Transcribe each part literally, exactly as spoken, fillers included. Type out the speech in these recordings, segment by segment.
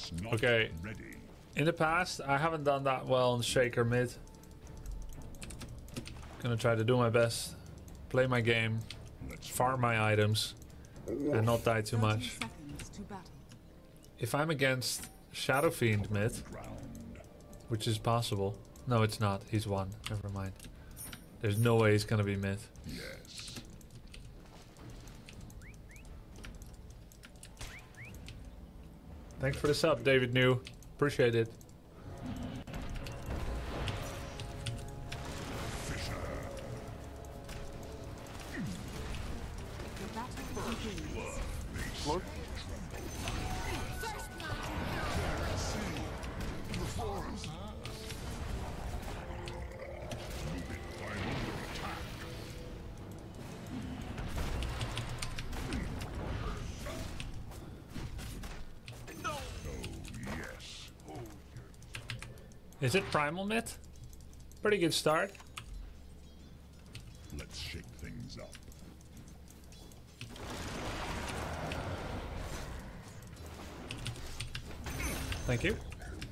Okay. In the past, I haven't done that well on Shaker mid. Gonna try to do my best. Play my game. Farm my items. And not die too much. If I'm against Shadow Fiend mid, which is possible. No, it's not. He's one. Never mind. There's no way he's gonna be mid. Yes. Thanks for the sub, David New. Appreciate it. Close. Is it primal mid? Pretty good start. Let's shake things up. Thank you.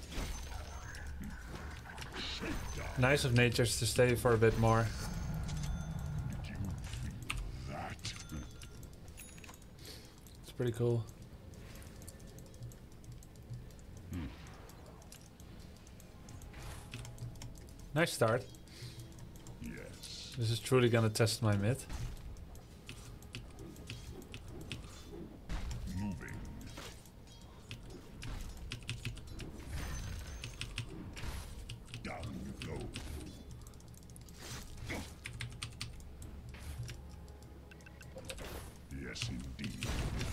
Nice of Nature's to stay for a bit more. Did you feel that? It's pretty cool. Hmm. Nice start. Yes. This is truly gonna test my mid. Moving. Down you go. Yes, indeed.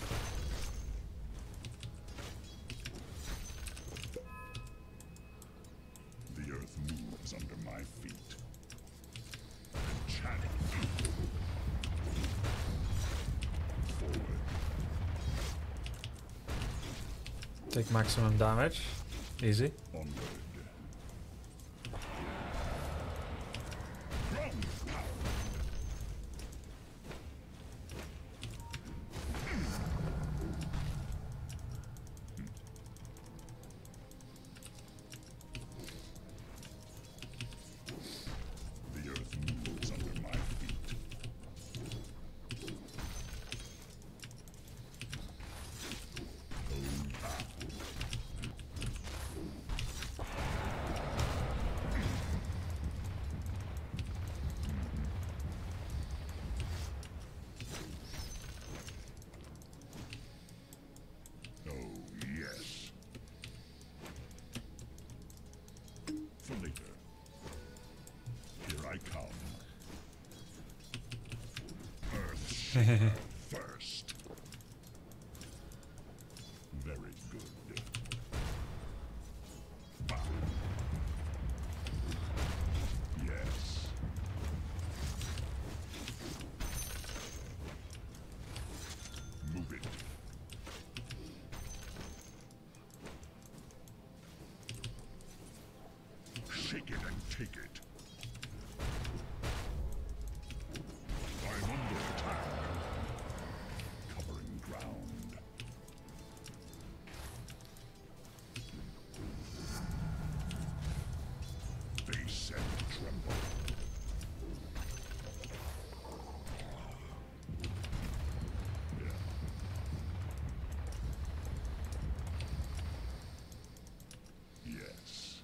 The earth moves under my feet. Enchanting. Forward. Take maximum damage. Easy. Onward. The earth moves under my feet. Oh, ah. Oh, yes. For later. Here I come. Earth shaker first. Very good. Bow. Yes. Move it. Shake it and take it. I'm under attack. Covering ground. Face and tremble. Yeah. Yes.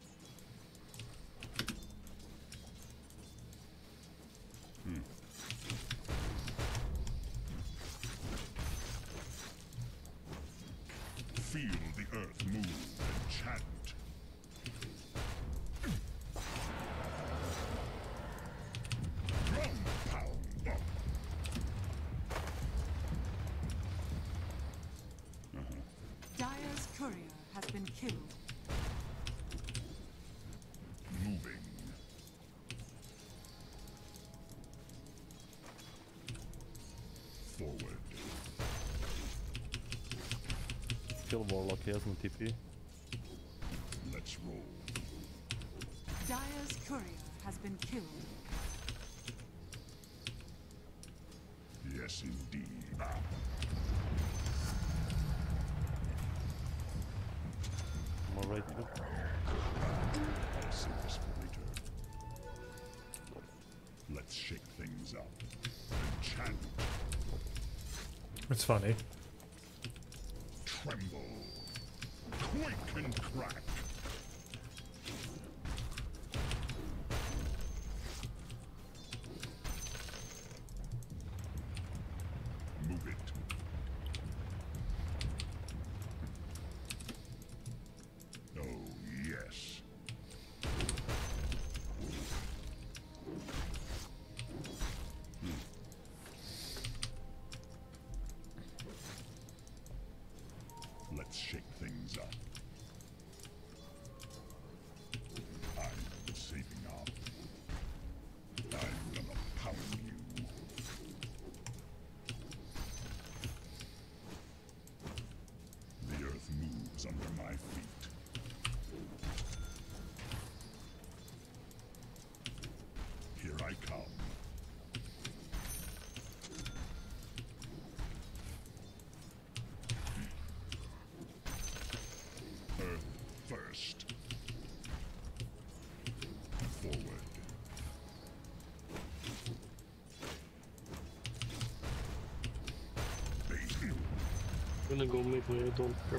Hmm. Feel the earth move and chant. Ground pound. Dire's courier has been killed. Moving. Forward. Kill Warlock, he has no T P. Let's roll. Dire's courier has been killed. Yes, indeed. Ah. right too. I'll save this for later. Let's shake things up. Enchant. It's funny. Tremble. Quake and crack. Move it. Oh, yes. Let's shake things up. I'm saving up. I'm gonna pound you. The earth moves under my feet. Here I come. Earth first. Forward. Baby. I'm gonna go make my don't care.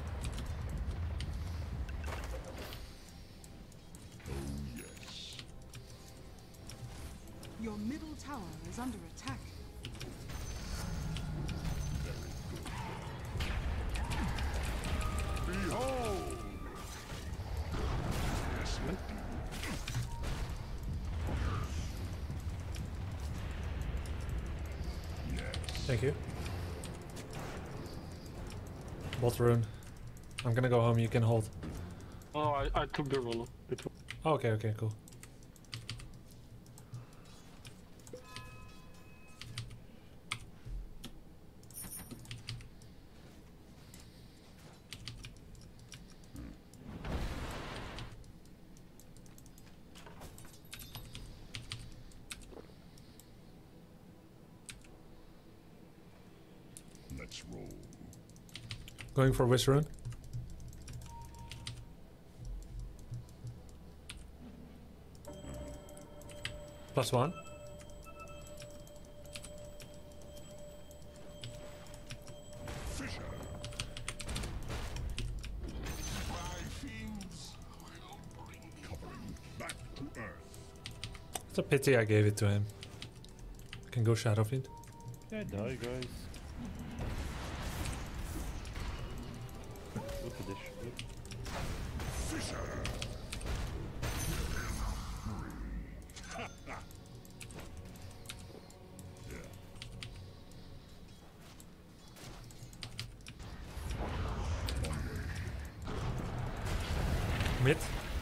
Oh yes. Your middle tower is under attack. Behold! Yes, let me. Yes. Thank you. Bot rune. I'm gonna go home, you can hold. Oh, I, I took the run. It was Oh, okay, okay, cool. Let's roll. Going for Wish rune. Plus one. Fisher. My fiends will bring covering back to earth. It's a pity I gave it to him. Can go Shadow Fiend. Yeah, die, guys. Look at this shit. Fisher. Yeah. Mid.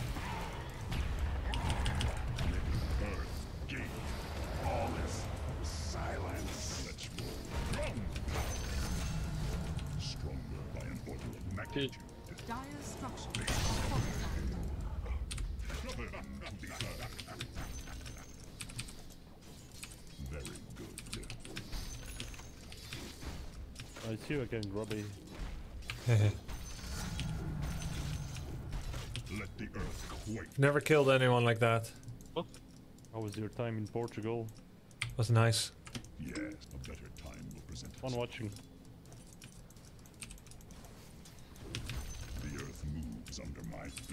Earth gate. All is silence. Let's roll. Run. Stronger by an order of magnitude. Dire structures are fortified. Very good. I see you again, Grubby. Let the earth quake. Never killed anyone like that. How was your time in Portugal? Was nice. Yes, a better time will present Fun itself. watching. The earth moves under my feet.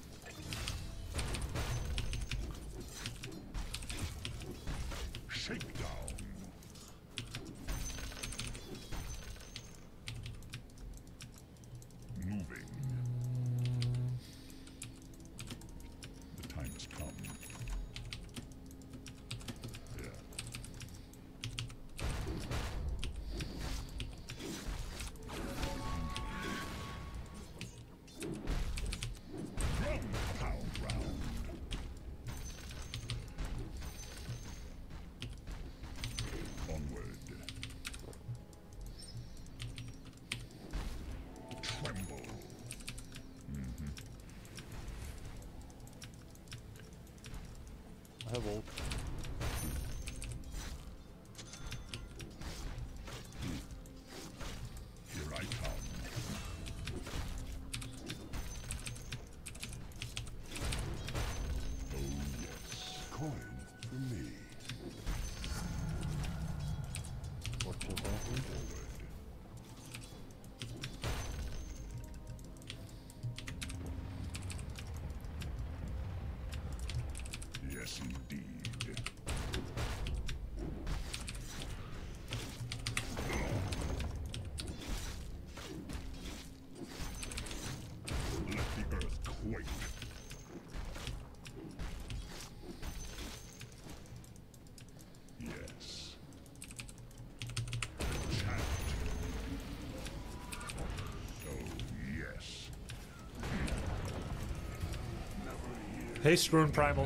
Shakedown. Moving. The time has come. Yeah. Ground pound round. Onward. Tremble. I have ult. Here I come. Wait. Yes. Chant. Oh, yes. Haste Rune Primal.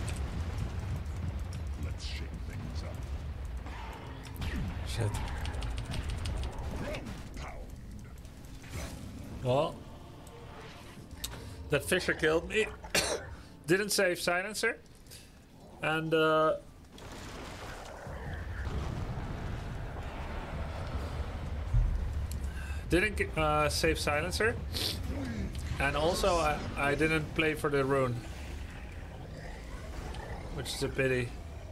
Let's shake things up. Shit. Pound. Well, that Fisher killed me. Didn't save Silencer. And uh, didn't uh, save Silencer. And also I, I didn't play for the rune. Which is a pity.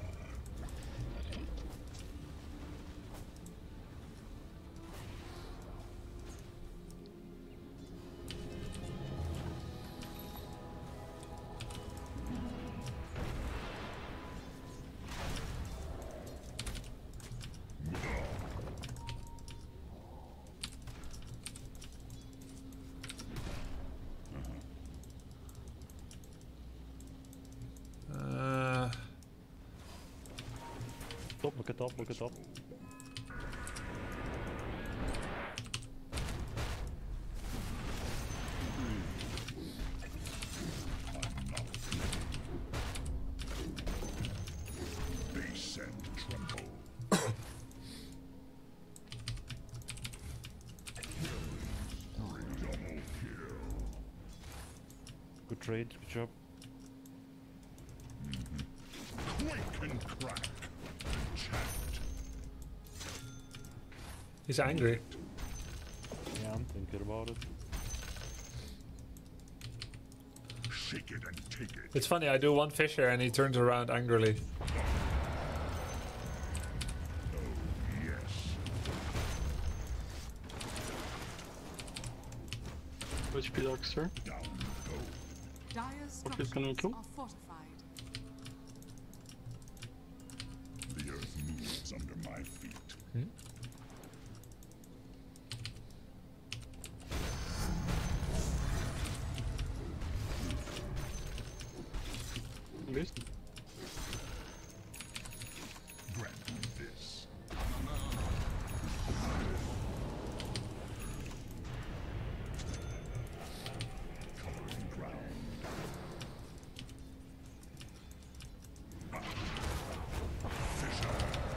Uh, Top, look at top, look at top. Base and tremble. Double kill. Good trade, good job. Quake and crack. Chant. he's angry. Yeah, I'm thinking about it. Shake it and take it. It's funny, I do one Fisher and he turns around angrily. Yes. H P Darkster. Down go. Dire's What is gonna structures kill? are fortified. The earth moves under my feet. This. Grant me this. Coloring ground. Fisher.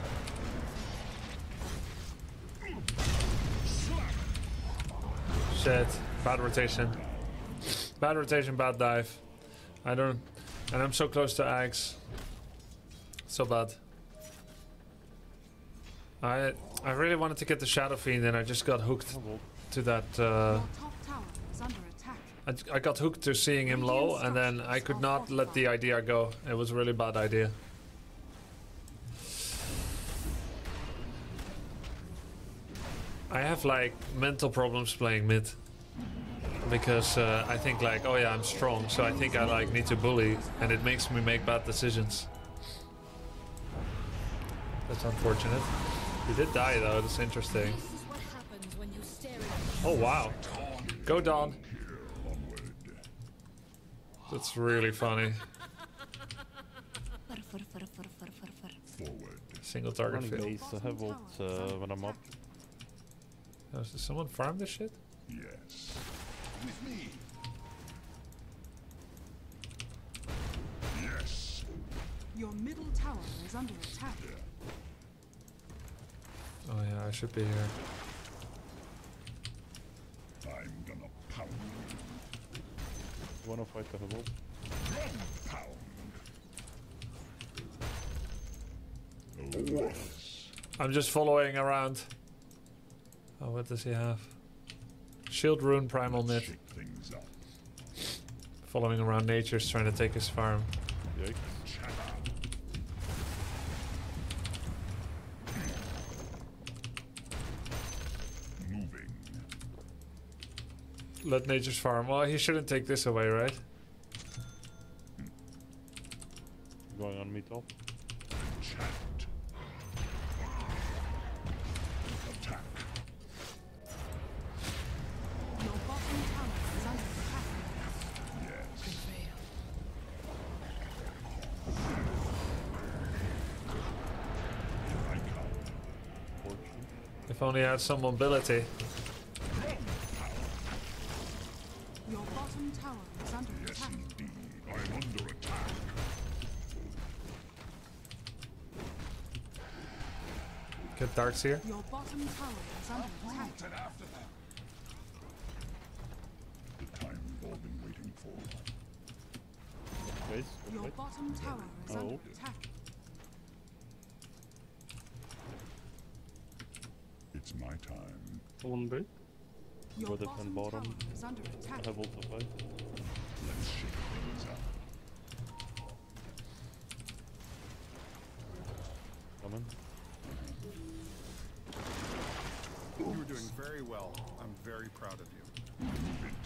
Slap. Shit. Bad rotation. Bad rotation, bad dive. I don't... And I'm so close to Axe. So bad. I I really wanted to get the Shadow Fiend and I just got hooked Oh, well. to that... Uh, Your top tower is under attack. I, I got hooked to seeing him low and then I could not let the idea go. It was a really bad idea. I have like mental problems playing mid. Because uh, I think like, oh yeah, I'm strong, so I think I like need to bully, and it makes me make bad decisions. That's unfortunate. He did die though, that's interesting. This is what happens when you stare at Oh wow. Go Dawn. Onward. That's really funny. Forward. Single target Running field. base, I have ult uh, when I'm up. Oh, does someone farm this shit? Yes. With me. Yes. Your middle tower is under attack. Oh yeah, I should be here. I'm gonna pound. Wanna fight the have ult? Pound. Oh, yes. I'm just following around. Oh, what does he have? Shield Rune Primal Knit. Shake things up. Following around Nature's trying to take his farm. Yikes. Chatter. Moving. Let Nature's farm. Well, he shouldn't take this away, right? Going on me top. Chant. Attack. Your bottom tower is under attack. Yes. If only I had some mobility. Your bottom tower is under Yes, attack. indeed. I'm under attack. Get darts here. Your bottom tower is under attack. And after that. The time we've all been waiting for. Wait, Your wait. bottom tower is under Oh. attack. It's my time. One bit. Your Go bottom defend bottom. tower is under I attack. have also fight. Let's shake things up. Coming. You're doing very well. I'm very proud of you. Move it.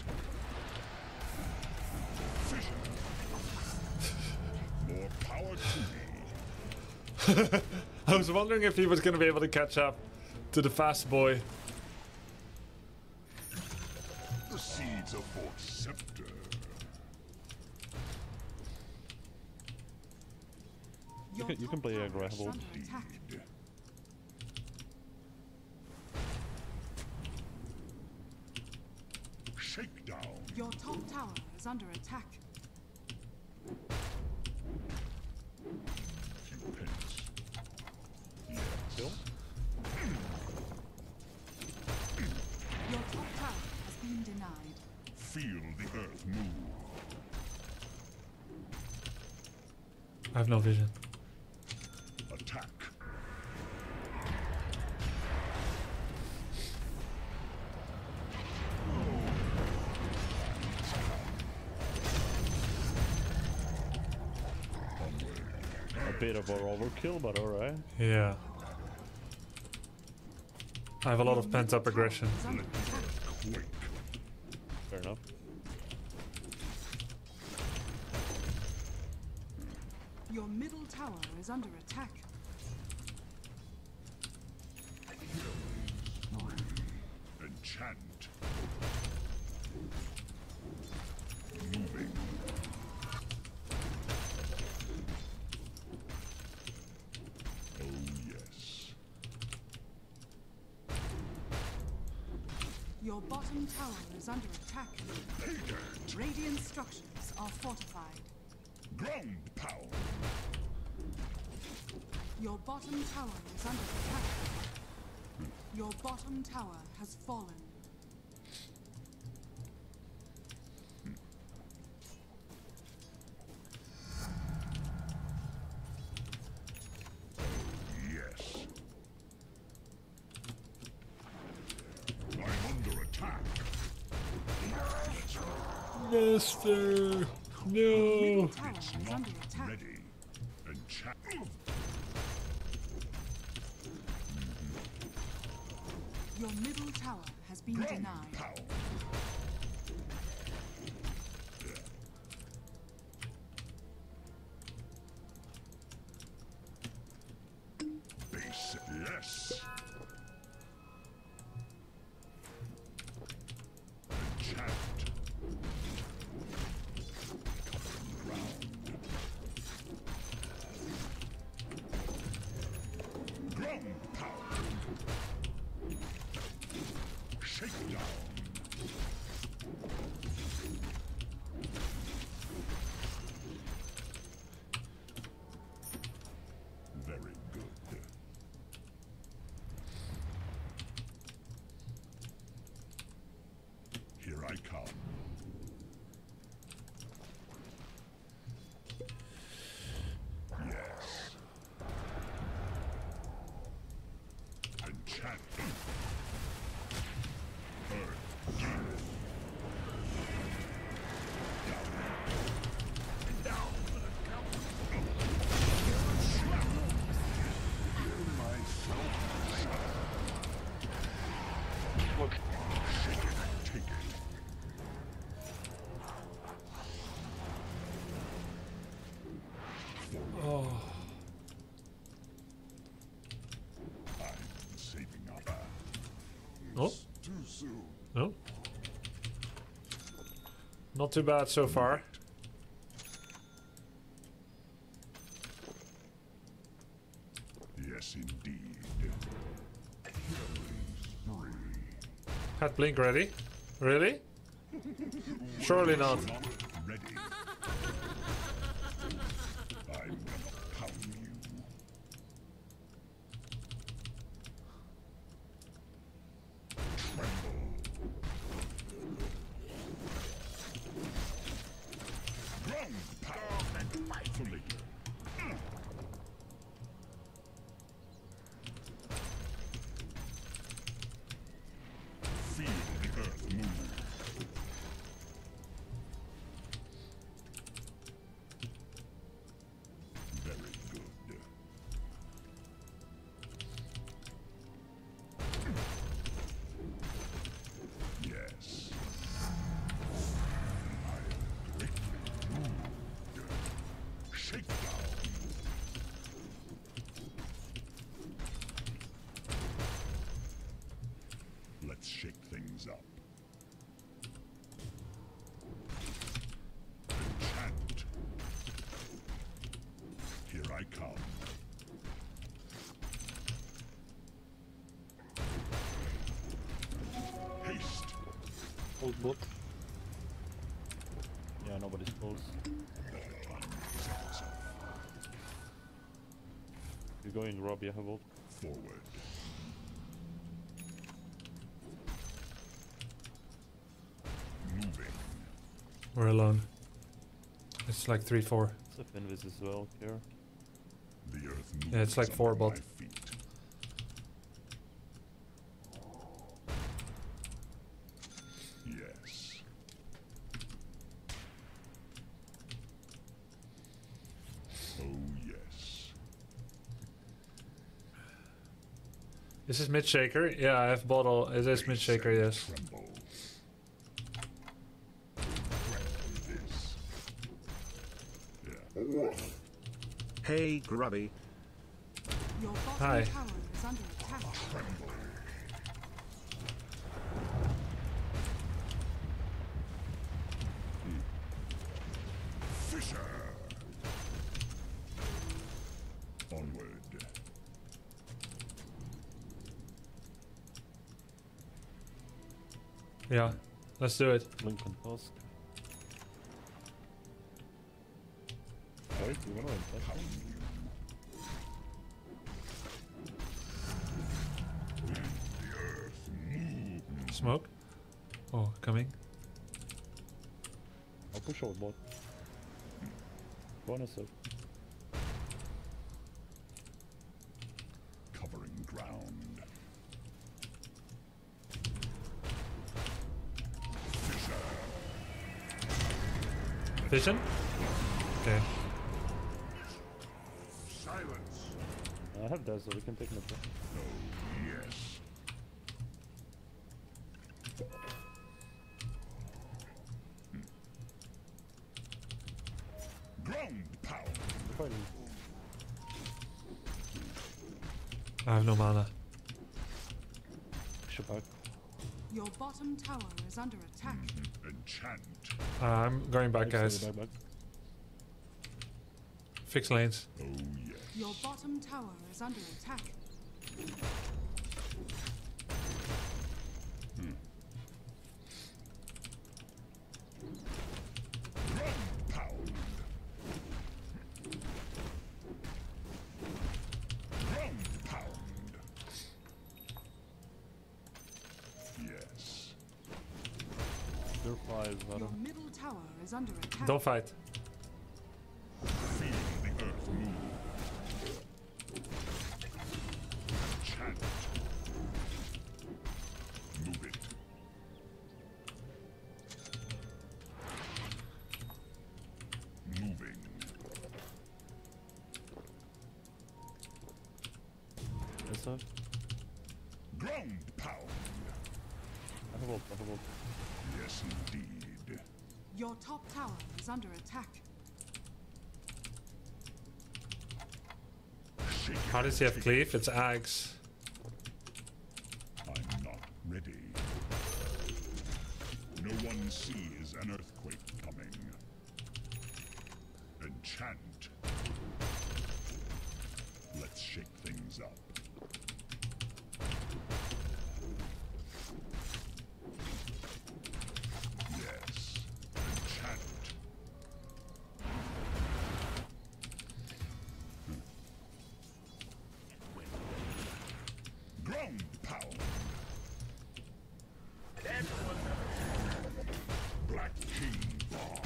Fission. More power to me. I was wondering if he was going to be able to catch up to the fast boy. The seeds of Fort Scepter. Your can- you can top play tower a gravel. is under attack. Indeed. Shakedown. Your top tower is under attack. Few pence. Yes. Kill? Your top tower has been denied. Feel the earth move. I have no vision. Attack. A bit of an overkill, but alright. Yeah. I have a lot of pent up aggression. Is under attack. Quake. Fair enough. Your middle tower is under attack. Enchant. Moving. Oh yes. Your bottom tower is under attack. Pay dirt. Radiant structures are fortified. Ground power. Your bottom tower is under attack. Your bottom tower has fallen. Yes. I'm under attack. Mister! Middle No! tower It's is not under attack. ready. Enchant. Your middle tower has been Ground denied. power. Base. Yes. Enchant. Ground. Ground power. Shakedown. Very good. Here I come. Yes. Enchant. Earth. Give. Down. Down. Look. Take it. Take it. Oh. I'm saving up. Oh. Too soon. No. Not too bad so far. Yes, indeed. Killing. have blink ready. Really? Surely not. Not ready. I'm gonna pound you. Tremble. Ground power and rightfully. Feel the earth move. Very good. Yes. I'll quickly move. Shake down. Let's shake things up. Enchant. Here I come. Haste. Old bot. Yeah, nobody's close. You're going Grubby, I have ult. Forward. Moving. We're alone. It's like three four. It's a Finvis as well here. The earth moves Yeah, it's like four under bot. my feet. Yes. Oh yes. Is this mid shaker? Yeah, I have bottle. It is mid shaker, yes. Tremble. Grant this. Yeah. Hey Grubby. Your bottom Hi. tower is under attack. Tremble. Fisher. Onward. Yeah, let's do it. Blink and Tusk. Wait, you wanna attack? Pound you. The earth moves. Smoke. Oh, coming. I'll push out bot. Go on a sec. Covering ground. Fisher. Vision? Okay. Silence. I have that, so we can take it. Oh, yes. Ground pound. Fine. I have no mana. Push it back. Your bottom tower is under attack. Enchant. Uh, I'm going back, guys. Back, back. Fix lanes. Oh, yes. Your bottom tower is under attack. Ground pound. Ground pound. Yes. You're five, Your Adam. middle tower is under attack. Don't fight. Feel the earth move. Chant. Move it. Moving. Yes, sir. Ground pound. I have ult, I have ult. Yes, indeed. Your top tower is under attack. Shake How does he have cleave? It's Ags. I'm not ready. No one sees an earthquake coming. Enchant. Let's shake things up. Ground pound. Black King Bar.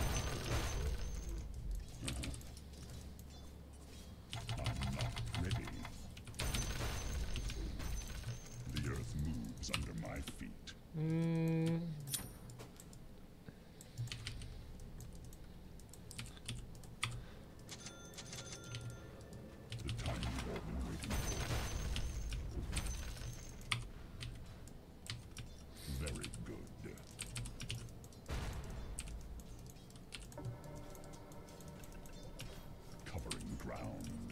I'm not ready. The earth moves under my feet. Mm. The time you've all been waiting for. Very good. Covering ground.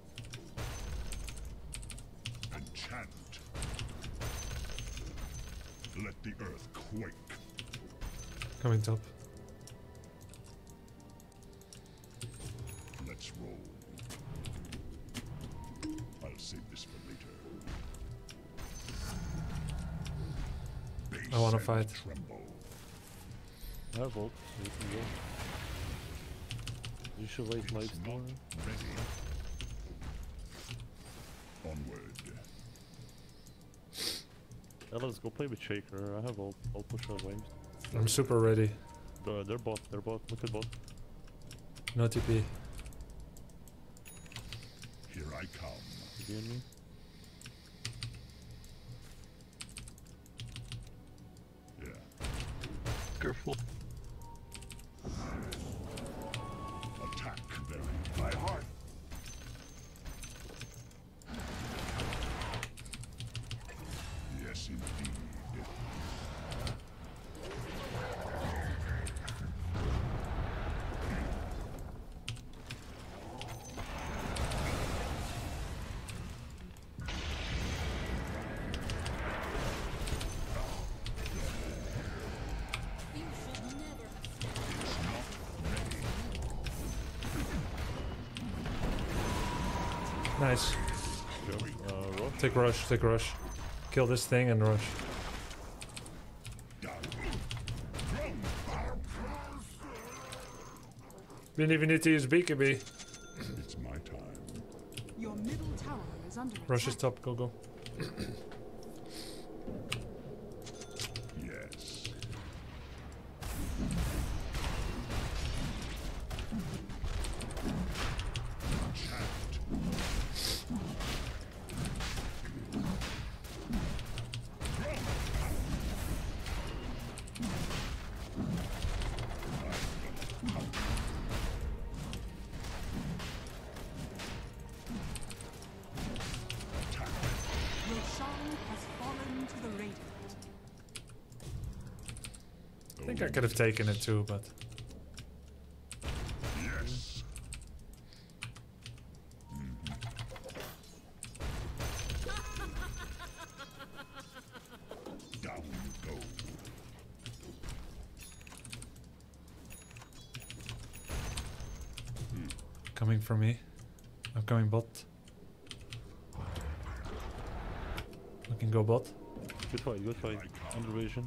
Enchant. Let the earth quake. Coming top. Let's roll. I'll save this for later. Base I wanna and fight. Tremble. I have ult, so you can go. You should wait lights It's more. not ready. Onward. Yeah, let's go play with Shaker. I have ult. I'll push our waves. I'm super ready. Uh, they're bot, they're bot. Look at bot. No T P. Here I come. You hear me? Yeah. Careful. Attack them. My heart. Yes, indeed. You should never have It's not ready. Nice. Uh, Rock. Take rush, take rush. Kill this thing and rush. Down. Didn't even need to use B K B. It's my time. Your middle tower is under Rush is attack. top, go go. Yes. Enchant. Roshan has fallen to the radiant. I think I could have taken it too, but Yes. Down you go. coming for me. I'm coming bot. I can go bot. Good fight, good fight. Under vision.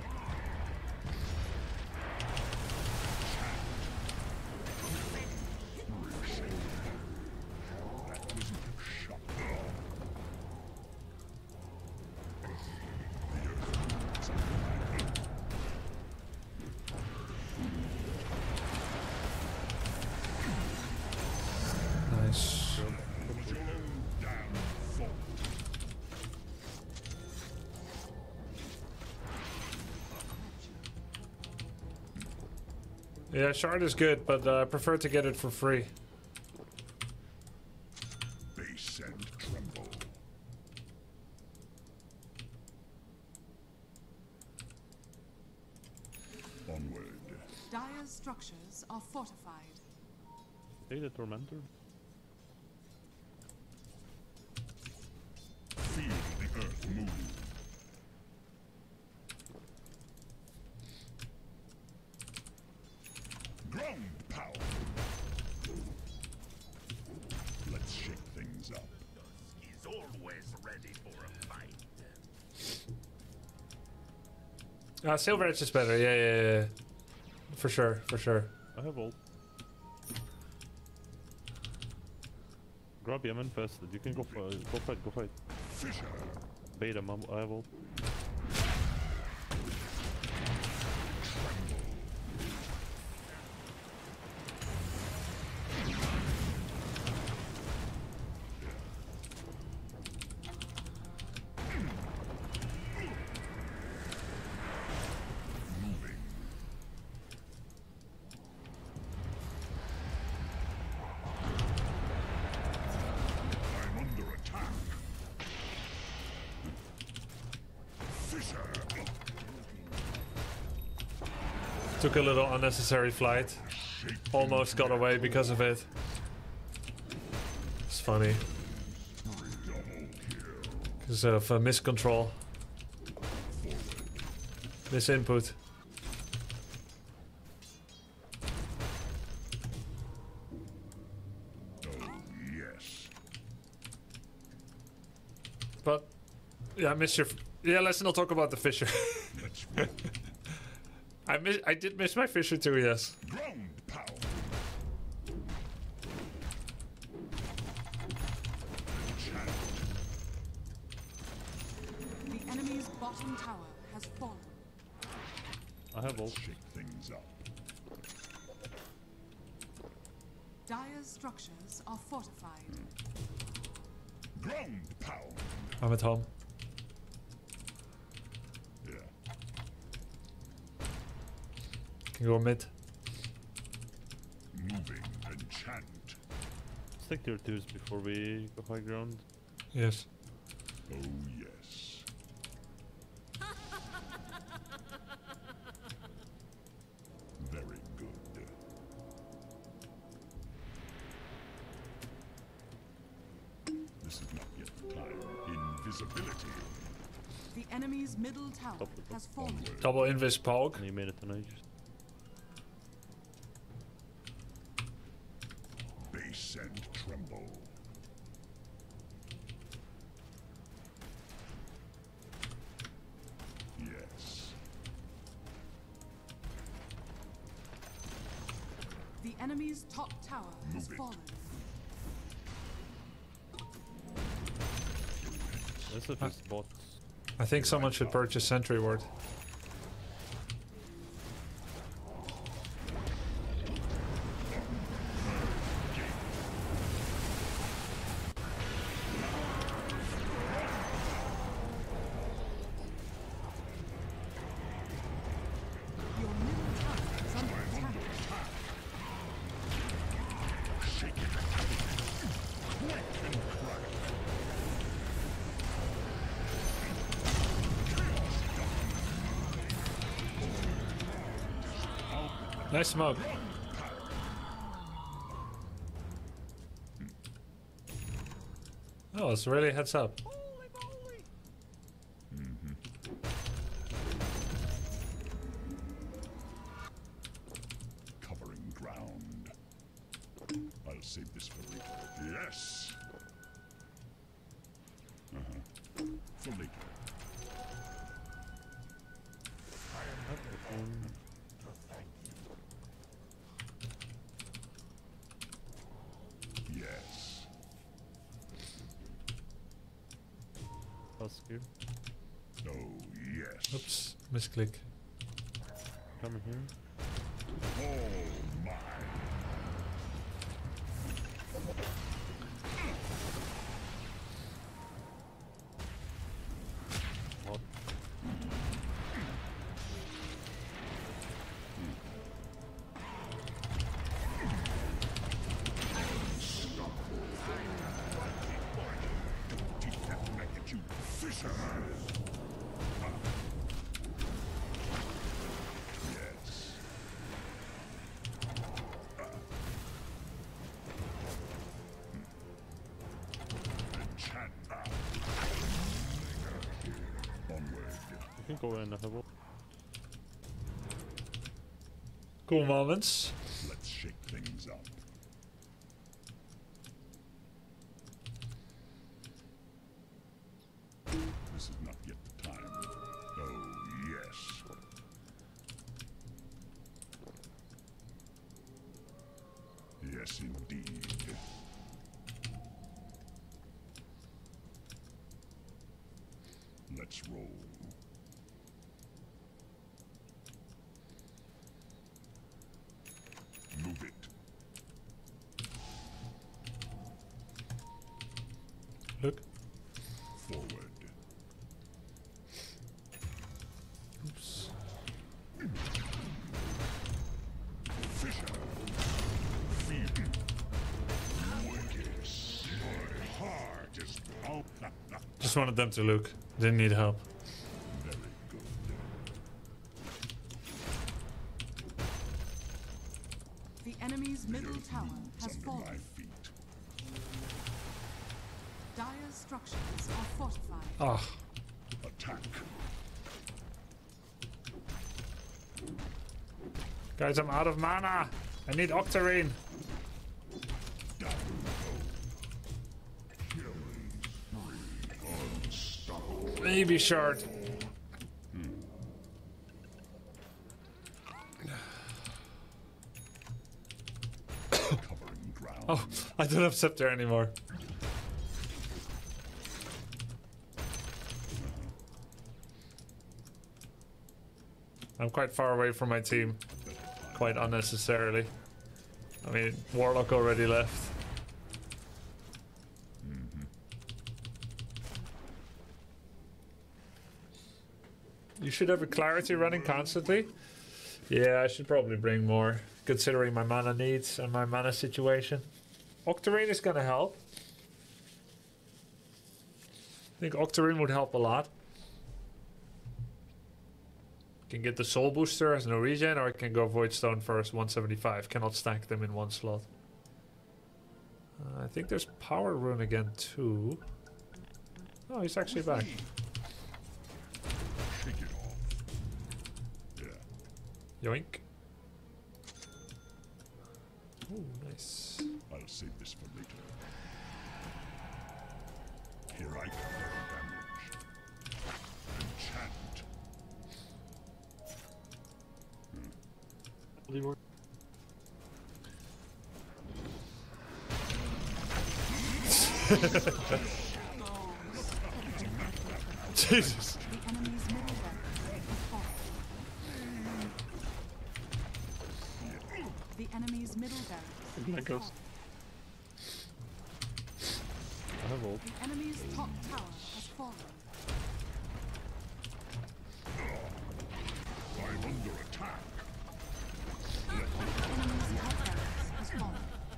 Nice. Yeah, shard is good, but uh, I prefer to get it for free. Base and tremble. Onward. Dire's structures are fortified. Take the Tormentor. Feel the earth move. Ground power. Let's shake things up. He's always ready for a fight. Uh, Silver Edge is better, yeah, yeah, yeah. For sure, for sure. I have ult. Grubby, I'm infested. You can go, for, go fight, go fight. Fisher. Bait him, I'm- I will. I'm under attack. Fisher. Took a little unnecessary flight. Almost got away because of it. It's funny. Because of uh, miscontrol. Misinput. Yes. But, yeah, I missed your... Yeah, let's not talk about the Fisher. Let's go. I miss, I did miss my Fisher too, yes. Ground power. Chant. The enemy's bottom tower has fallen. I have ult. Shake things up. Dire's structures are fortified. Ground power. I'm at home. Yeah. Can go mid. Moving enchant. Stick tier twos before we go high ground. Yes. Oh yes. Very good. This is not yet the time. Invisibility. The enemy's middle tower has fallen. Onward. Double invis poke. And you made it tonight. Just Base and tremble. Yes. The enemy's top tower has Move it. fallen. this is his bot. I think someone should purchase Sentry Ward. Your middle tower is under attack. Shake it. Quick and crack. Nice smoke. Oh, it's really heads up. Covering ground. I'll save this for later. Yes. Uh-huh. For later. Yes. That's good. Oh yes. Oops, misclick. Coming here. Oh my. What? Take that magnitude, Fisher. Yes. Enchant. Onward. You can go in, I have ult. Cool moments. Let's shake things up. This is not yet the time. Oh, yes. Yes, indeed. Let's roll. Move it. Look. Forward. Oops. Fisher. Feed. Wicked. My heart is out. Just wanted them to look. Didn't need help. Very good. The enemy's middle tower has Under my fallen. feet. Dire structures are fortified. Ah, Attack. guys, I'm out of mana. I need Octarine. Down low. Killing. Unstoppable. Baby shard. Covering ground. Oh, I don't have scepter anymore. I'm quite far away from my team. Quite unnecessarily. I mean, Warlock already left. You should have a clarity running constantly. Yeah, I should probably bring more, considering my mana needs and my mana situation. Octarine is gonna help. I think Octarine would help a lot. Can get the Soul Booster as no regen, or I can go Void Stone first, one seventy-five. Cannot stack them in one slot. Uh, I think there's Power Rune again too. Oh, he's actually back. Shake it off. Yeah. Yoink. Ooh, nice. I'll save this for later. Here I come. Damage. Enchant. Jesus. The enemy's middle barracks has fallen. The enemy's middle barracks That has goes. fallen. I have ult. The enemy's top tower has fallen. I'm under attack. The enemy's top barracks has fallen.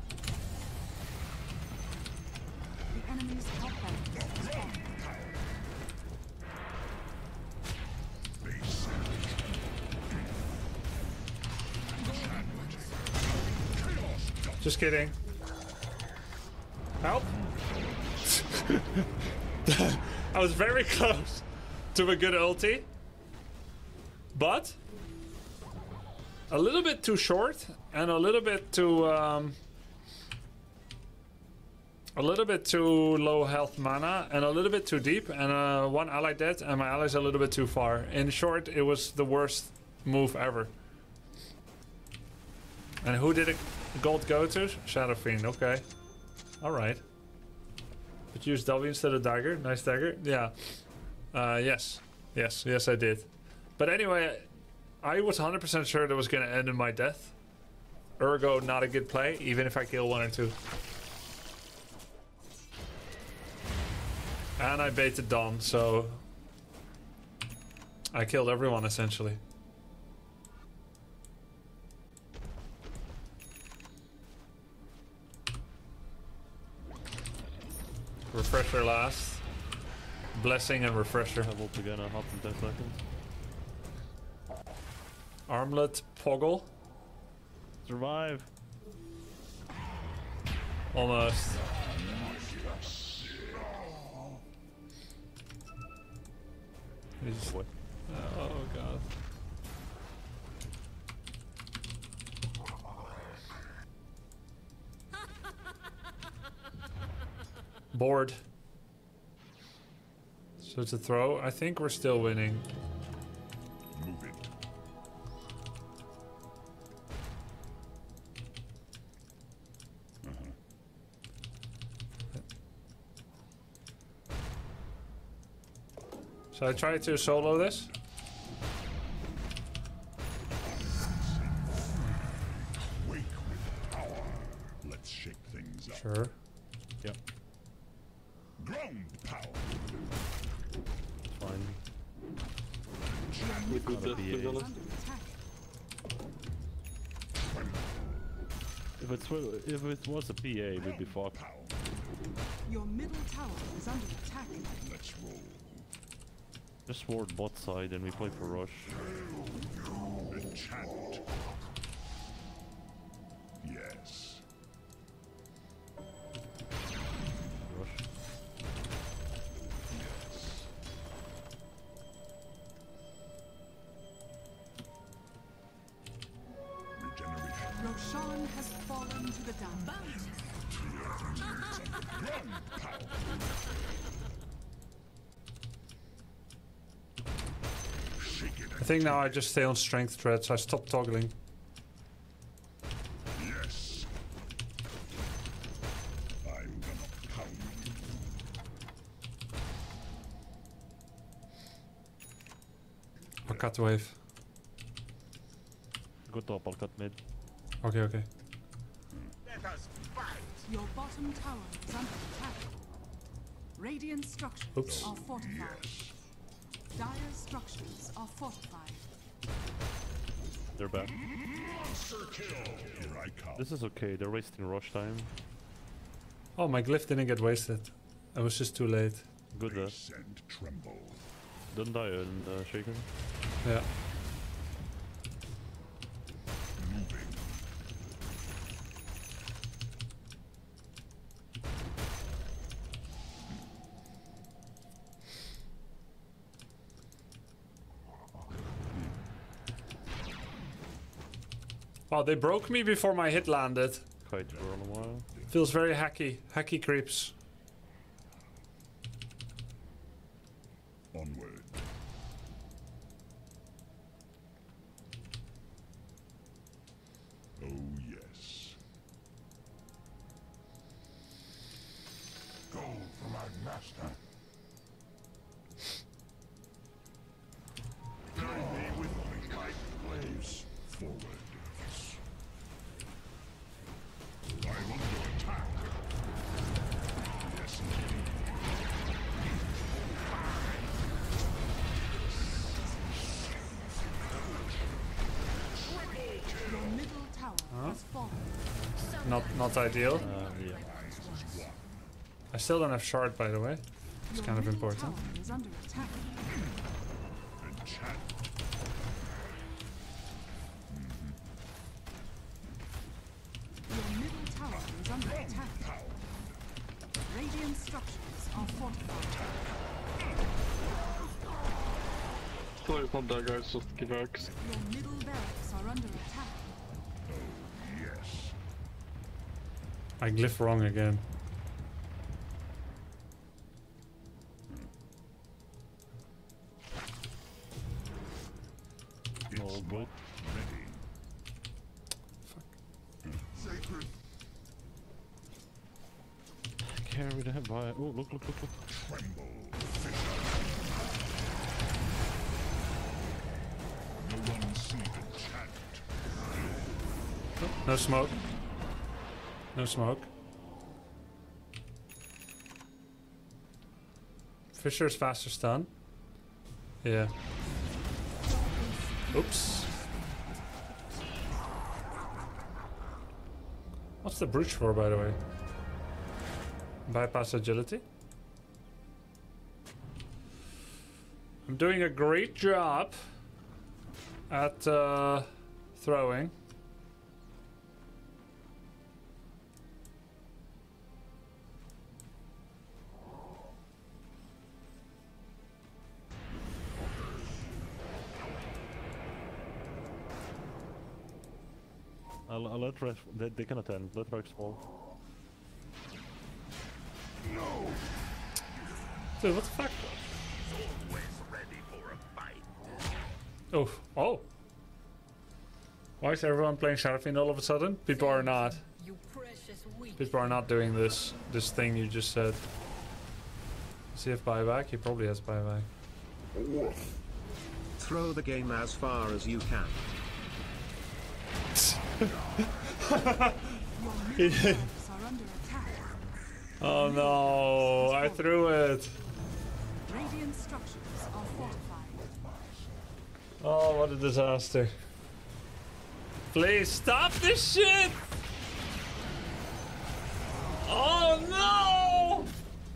The enemy's top barracks has fallen. Base. Just kidding. Help. I was very close to a good ulti, but a little bit too short and a little bit too um, a little bit too low health mana and a little bit too deep, and uh, one ally dead and my ally's a little bit too far. In short, it was the worst move ever. And who did it gold go to? Shadow Fiend, okay. Alright. But use W instead of dagger. Nice dagger. Yeah. Uh, yes. Yes, yes I did. But anyway, I was one hundred percent sure that was going to end in my death. Ergo, not a good play, even if I kill one or two. And I baited Dawn, so... I killed everyone, essentially. Refresher last. Blessing and refresher. I have ult again. I'll hop in ten seconds. Armlet, Poggle. Survive. Almost. He's- What? oh god. Board. So it's a throw. I think we're still winning. Move it. So I try to solo this. Wake with power. Let's shake things up. Sure. Yep. Ground power. Fine. We could Not a death, B to be A. honest. Under attack. If it's wi- if it was a P A, we'd be fucked. Power. Your middle tower is under attack. Let's roll. Just ward bot side and we play for rush. Enchant. Yes. Rush. Yes. Regeneration. Roshan has fallen to the down. Shake it. I think now I just stay on strength threads. I stop toggling. Yes. I'm gonna pound. I'll cut the wave. Go top, I'll cut mid. Okay, okay. Let us fight. Your bottom tower is under attack. Radiant structures Oops. are fortified. Dire structures are fortified. They're back. Monster kill. Here I come. This is okay, they're wasting rush time. Oh, my glyph didn't get wasted. I was just too late. Good there. Face and tremble. Don't die in uh, shaken. Yeah. Moving. Oh, they broke me before my hit landed. Kite for a while. Feels very hacky. Hacky creeps. Onward. Oh yes. Go for my master. Guide me with my flames. Forward. I'm under attack. Yes, indeed. Your middle tower has fallen. Not not ideal. Uh, yeah. I still don't have shard, by the way. It's Your kind of middle important. tower is under attack. Enchant. Your middle tower is under attack. Radiant structures are fortified. Sorry, it's not that, guys. Just give X. Your middle barracks are under attack. Yes. I glyph wrong again. No It's good. ready. Sacred Carry that by. Oh, look, look, look, look. tremble. No one see enchant. No smoke. No smoke. Fisher's faster stun. Yeah. Oops. What's the brooch for, by the way? Bypass agility? I'm doing a great job at uh, throwing. I'll, I'll let Rex. They, they can attend. Let Rex fall. Dude, what the fuck? Always ready for a fight. Oh, oh. Why is everyone playing Shadowfiend all of a sudden? People are not. You precious weak. People are not doing this this thing you just said. Does he have buyback? He probably has buyback. Throw the game as far as you can. Your middle barracks are under attack. Oh no, I threw it. Radiant structures are fortified. Oh, what a disaster. Please stop this shit! Oh no!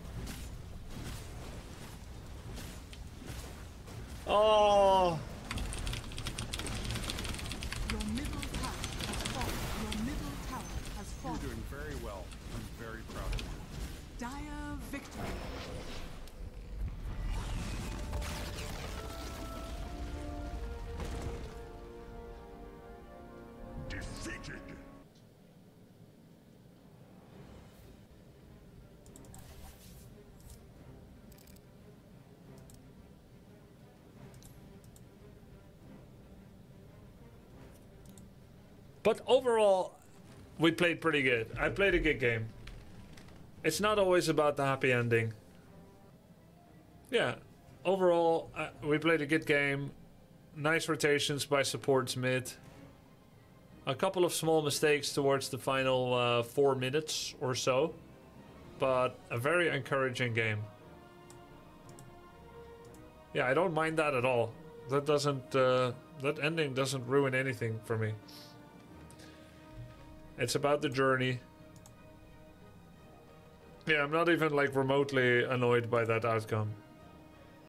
Oh! Your middle tower has fallen. Your middle tower has You're fallen. doing very well. I'm very proud of you. Dire victory. Defeated. But overall, we played pretty good. I played a good game. It's not always about the happy ending. Yeah, overall, uh, we played a good game. Nice rotations by supports mid. A couple of small mistakes towards the final uh, four minutes or so. But a very encouraging game. Yeah, I don't mind that at all. That doesn't, uh, that ending doesn't ruin anything for me. It's about the journey. Yeah, I'm not even like remotely annoyed by that outcome.